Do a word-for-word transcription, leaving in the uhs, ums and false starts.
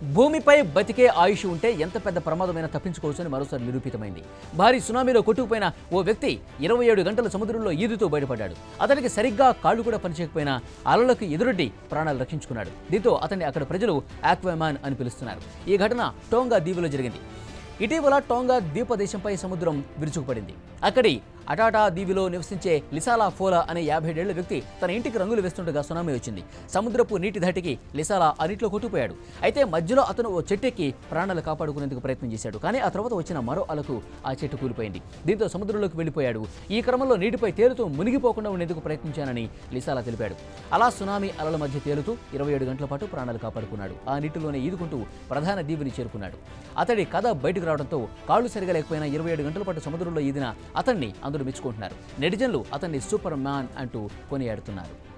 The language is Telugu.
భూమిపై బతికే ఆయుష్ ఉంటే ఎంత పెద్ద ప్రమాదమైనా తప్పించుకోవచ్చని మరోసారి నిరూపితమైంది. భారీ సునామీలో కొట్టుకుపోయిన ఓ వ్యక్తి ఇరవై ఏడు గంటల సముద్రంలో ఈదుతూ బయటపడ్డాడు. అతనికి సరిగ్గా కాళ్ళు కూడా పనిచేయకపోయినా అలలకు ఎదురొడ్డి ప్రాణాలు రక్షించుకున్నాడు. దీంతో అతన్ని అక్కడ ప్రజలు ఆక్వామ్యాన్ అని పిలుస్తున్నారు. ఈ ఘటన టోంగా దీవిలో జరిగింది. ఇటీవల టోంగా ద్వీపదేశంపై సముద్రం విరుచుకుపడింది. అక్కడి అటాటా దీవిలో నివసించే లిసాలా ఫోలా అనే యాభై ఏళ్ల వ్యక్తి తన ఇంటికి రంగులు వేస్తుండగా సునామీ వచ్చింది. సముద్రపు నీటి ధాటికి లిసాలా ఆ నీటిలో కొట్టుకుపోయాడు. అయితే మధ్యలో అతను ఓ చెట్టెక్కి ప్రాణాలు కాపాడుకునేందుకు ప్రయత్నం చేశాడు. కానీ ఆ తర్వాత వచ్చిన మరో అలకు ఆ చెట్టు కూలిపోయింది. దీంతో సముద్రంలోకి వెళ్ళిపోయాడు. ఈ క్రమంలో నీటిపై తేలుతూ మునిగిపోకుండా ఉండేందుకు ప్రయత్నించానని లిసాలా తెలిపాడు. అలా సునామీ అలల మధ్య తేలుతూ ఇరవై ఏడు గంటల పాటు ప్రాణాలు కాపాడుకున్నాడు. ఆ నీటిలోనే ఈదుకుంటూ ప్రధాన దీవిని చేరుకున్నాడు. అతడి కథ బయటకు రావడంతో కాళ్లు సరిగా లేకపోయినా ఇరవై ఏడు గంటల పాటు సముద్రంలో ఈదిన అతన్ని అందరూ మెచ్చుకుంటున్నారు. నెటిజన్లు అతన్ని సూపర్ మ్యాన్ అంటూ కొనియాడుతున్నారు.